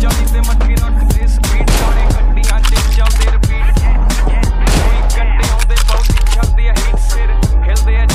40 ਤੇ ਮੱਠੀ ਰੱਖਦੇ ਸਪੀਡ ਗਾਣੇ ਗੱਡੀਆਂ ਚ ਚੱਲਦੇ ਰਿਪੀਟ ਕੋਈ ਗੱਡੇ ਆਉਂਦੇ ਬਹੁਤੀ ਚੱਲਦੀ ਆ ਹੀਟ ਸਿਰ ਹਿਲਦੇ ਆ